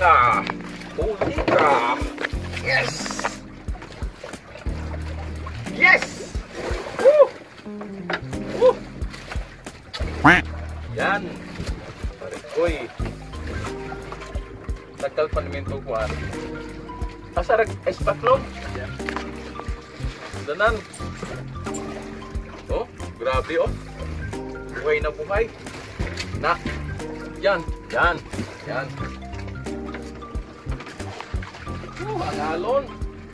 ka! Huli ka! Yes! Yes! Woo! Woo! Yan! Parikoy! Tagal pa namin ito kuhan. Asarag espaklog? Yan. Danan. Oh, grabe oh. Buhay na buhay. Na. Yan. Yan. Yan. Oh, alalon.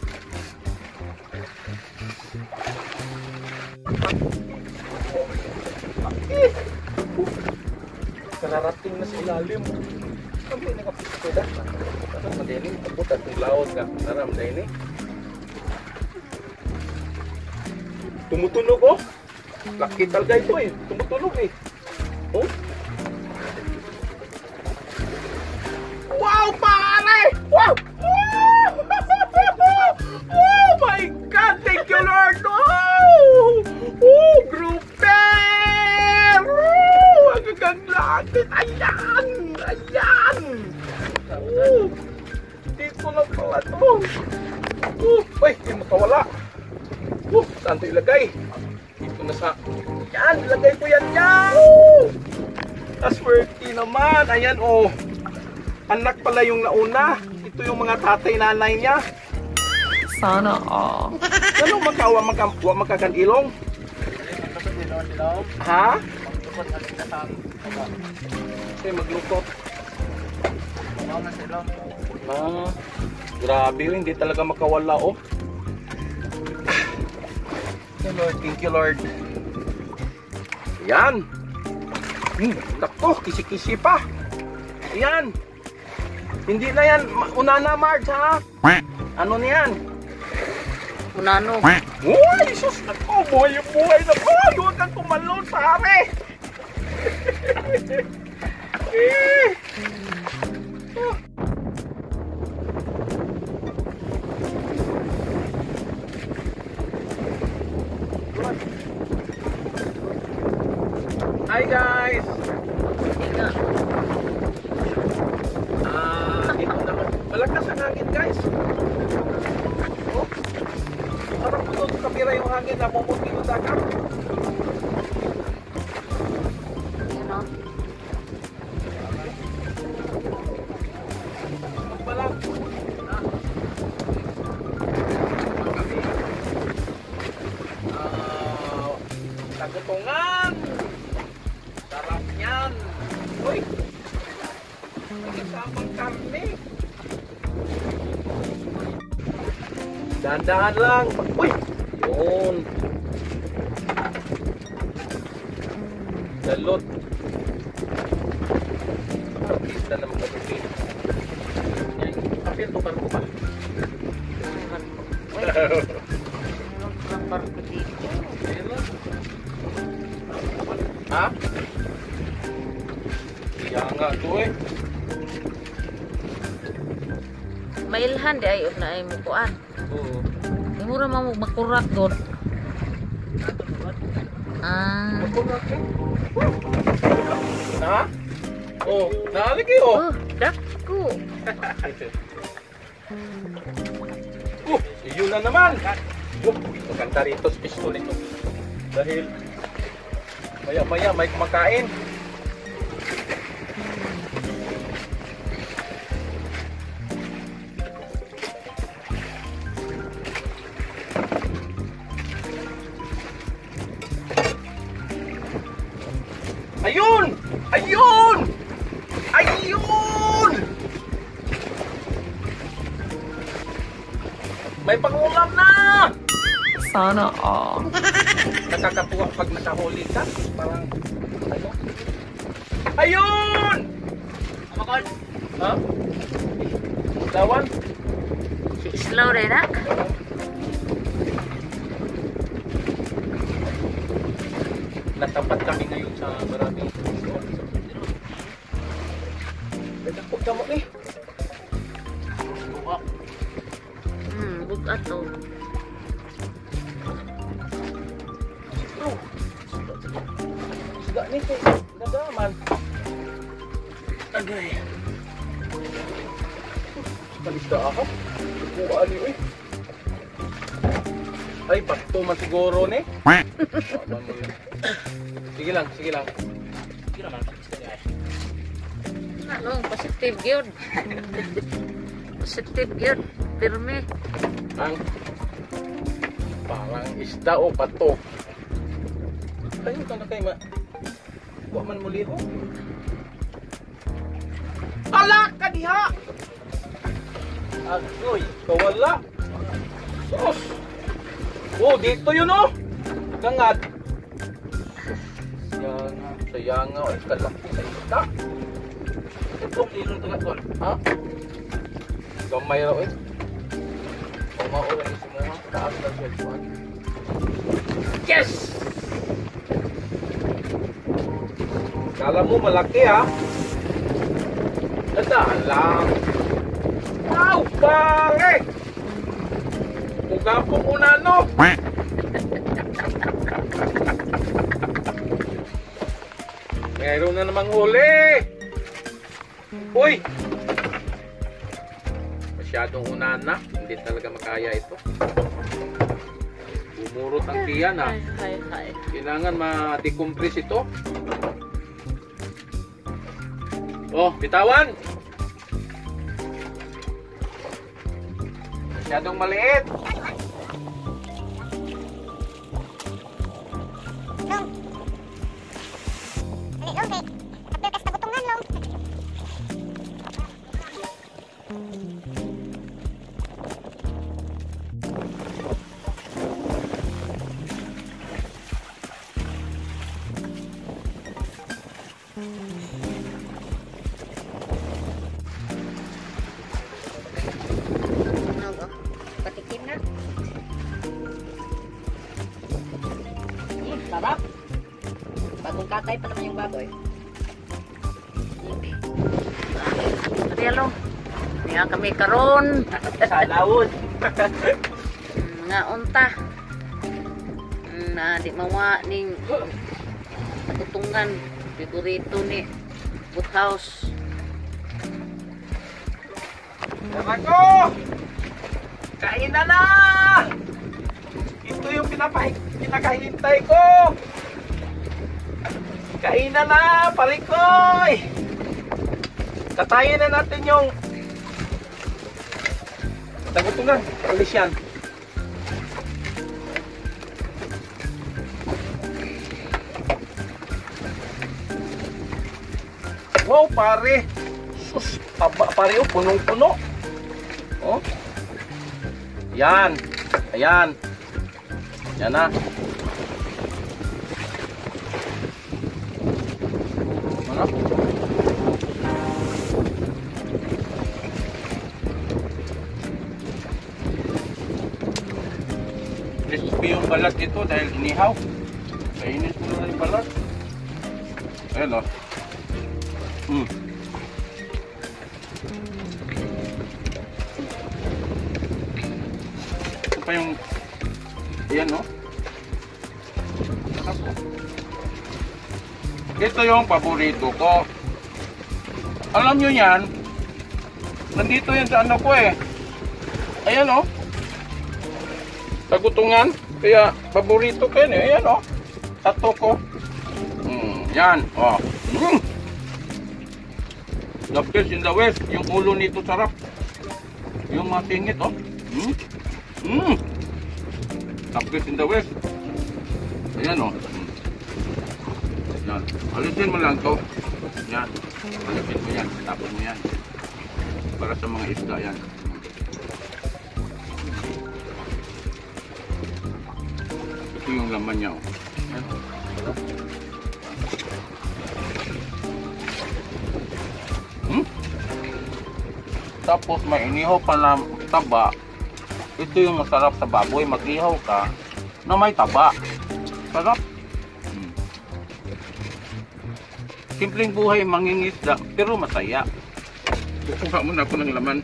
Kararating na sa ilalim. Kami nakapagpapeda. Parang madaling. Tapos atong laot ka. Naram na ini. Tumutunog oh. Laki talaga ito eh. Tumutunog eh. Oh. Wow pare! Wow! Oh my God! Thank you Lord! Oh! Oh! Grouper! Oh! Ang gaganglatin! Ayan! Ayan! Oh! Dito lang pala ito. Oh! Uy! Hindi makawala. Oh! Saan ito ilagay? Dito na sa... Yan! Ilagay ko yan yan! Oh! Aswerte naman! Ayan oh! Anak pala yung nauna. Ito yung mga tatay nanay niya. Sana all. Anong makawa makakanilong? Ha? Kasi maglukot. Ah, grabe yun. Hindi talaga makawala oh. Thank you Lord. Yan. Nako, kisi-kisi pa. Yan. Hindi na yan, una na Marge ha? Ano na yan? Unano. Uy, sus! Nako, buhay yung buhay na po! Huwag kang tumalon, pare! Hi guys! Dito naman. Malakas ang hangin guys. Oh. Parang puto sa kamera yung hangin na pupunti yung dagat. Balang. Tagutungan. Sarap yan. Uy. Nagkasabang kami. Dahan-dahan lang. Uy! Yun. Dalot. Kita naman kasi. Yan. Kapil to parko pa. Ha? Kaya nga to eh. Mailhan di ay na ay mukuan. Oo. Mura mo makurak doon. Ah. Ha? Oh, naalagi oh. Oh, dako. Yun na naman. Maganda rito sa pistol ito. Dahil maya-maya may kumakain. Ayun! Ayun! Ayun! May pangulam na! Sana all. Nakakatuwa pag nakahuli ka. Parang, ano? Ayun! Amakal? Ha? Lawan? Slow rin na. Natapat kami ngayon sa marami. Nagkakot ka mo eh. Bukat to. Oh, sudah nih nagaman. Agay. Kalista ako. Kuhaan niyo eh. Ay, bato man siguro ni. Sige lang, sige lang. Sige naman. Anong positive yun? Positive yun. Pirmi. Ang parang isda o bato. Ayun ka na kayo ma. Huwag man muli ho. Ala ka diha! Agoy, kawala. Sus! Oh, dito yun oh! Gangad. Sayanga, ay kalaki sa isda. Ito, dito ito nga tol. Ha? Gamay raw eh. Pumaulan yung simuha. Taas na siya. Yes! Kala mo malaki ha? Dadaan lang. Wow! Pare! Muga po una no? Meron na namang huli! Uy! Masyadong unahan na. Hindi talaga makaya ito. Bumurot ang tiyan ha. Hay. Kailangan ma-decompress ito. Oh, bitawan! Masyadong maliit. Long. Long, kay. Apil kas tagutungan, Long. Patikim na. Sarap. Bagong kakay pa naman yung baboy. Arielo. Nga kami karon. Sa lawon. Nga unta. Na di mawa ning tutungan. Favorito ni Woodhouse. Ako! Kain na na! Ito yung pinakahintay ko! Kain na na! Palikoy! Katayin na natin yung tagutungan. Alis yan. Wow, pare! Sus! Taba, pare, oh, punong-puno. Oh. Yan. Ayan. Yan na. Ano? Crispy yung balat ito dahil inihaw. Kainis mo na yung balat. Ayan o. Ito pa yung ayan o. Ito yung paborito ko. Alam nyo yan, nandito yan sa ano ko eh. Ayan o. Tagutungan. Kaya paborito ko yan eh. Ayan o. Tato ko. Yan. O. The best in the west. Yung ulo nito sarap. Yung masingit o. The best in the west. Ayan o. Yan. Alisin mo lang to. Yan. Alisin mo yan. Tapon mo yan. Para sa mga isda yan. Ito yung laman niya. Yan. Tapos may inihaw pa na taba. Ito yung masarap sa baboy. Mag-ihaw ka na may taba. Sarap. Simpleng buhay, mangingisda, pero masaya. Kukuha muna ako ng laman.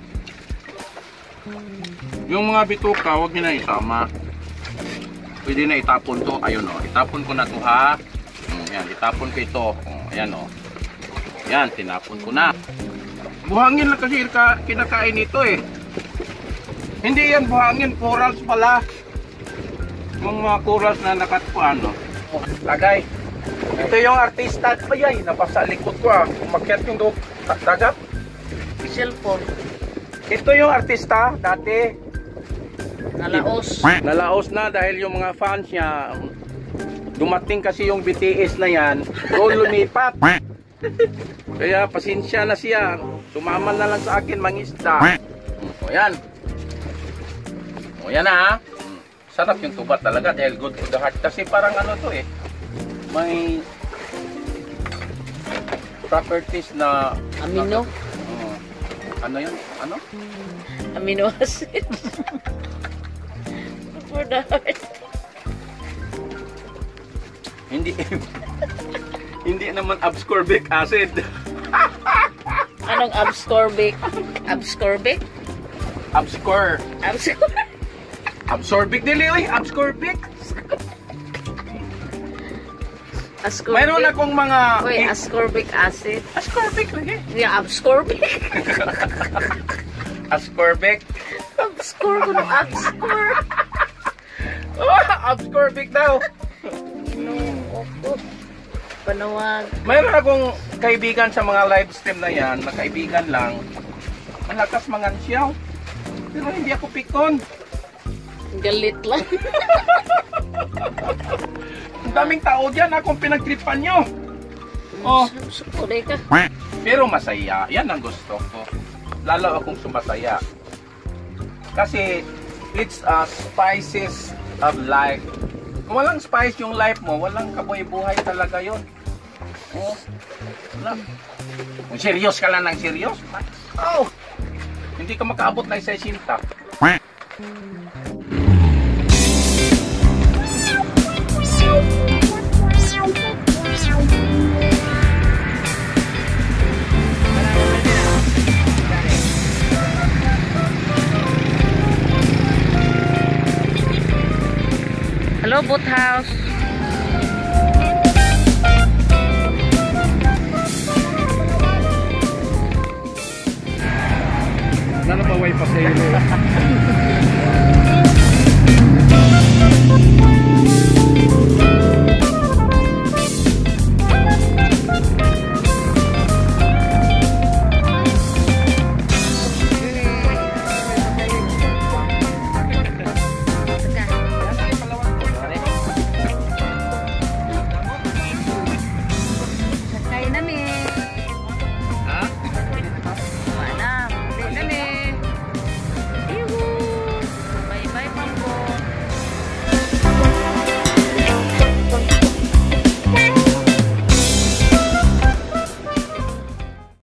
Yung mga bituka, huwag nyo na isama. Pwede na itapon to. Ayun o, itapon ko na to ha. Yan, itapon ko ito. Ayan o. Yan, tinapon ko na. Buhangin lang kasi kinakain ito eh. Hindi yan buhangin, corals pala. Yung mga corals na nakatpuan, no? Lagay. Ito yung artista. Ay, napasa likod ko ah. Umakyat yung dagat. Cellphone. Ito yung artista dati. Nalaos. Nalaos na dahil yung mga fans niya, dumating kasi yung BTS na yan, doon lumipat. Kaya pasensya na siya. Sumama na lang sa akin mangisda. O yan. O yan na ha. Sarap yung tuba talaga dahil good to the heart. Kasi parang ano to eh. May properties na Amino. Ano yun? Ano? Amino acid. For the heart. Hindi hindi naman ascorbic acid. Anong abscorbic? Abscorbic? Abscor. Abscorbic? Absorbic dili oy, abscorbic. Ascorbic? Mayroon akong mga Uy, ascorbic acid. ascorbic lagi. Yeah, abscorbic. Ascorbic. Abscor ko ng abscor. Oh, abscorbic daw. Opo. Panawag. Mayroon akong kaibigan sa mga live stream na yan, na kaibigan lang. Malakas mangansyaw. Pero hindi ako pikon. Galit lang. Ang daming tao dyan, akong pinagtripan nyo. Oh, Sukulay ka. pero masaya. Yan ang gusto ko. Lalo akong sumasaya. Kasi it's a spices of life. Kung walang spice yung life mo, walang kabuhay-buhay talaga yun. Oh, wala. Kung serious ka lang ng serious, oh, hindi ka makaabot na isa sinta. Hello, boat house. Nana pa way pasero.